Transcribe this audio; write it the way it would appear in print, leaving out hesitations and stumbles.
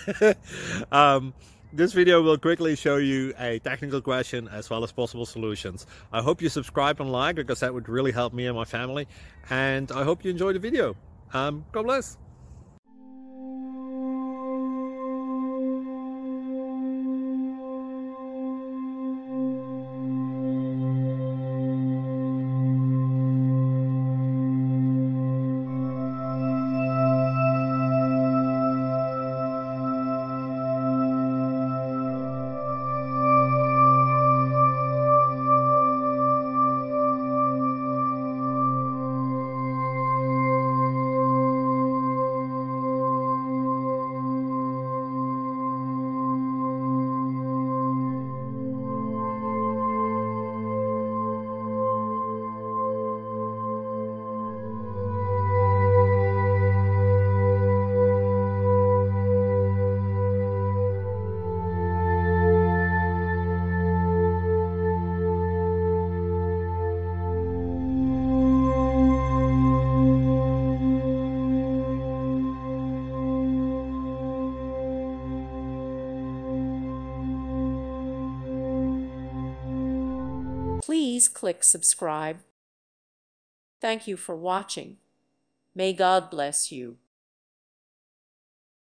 um, this video will quickly show you a technical question as well as possible solutions. I hope you subscribe and like, because that would really help me and my family. And I hope you enjoy the video. God bless. Please click subscribe. Thank you for watching. May God bless you.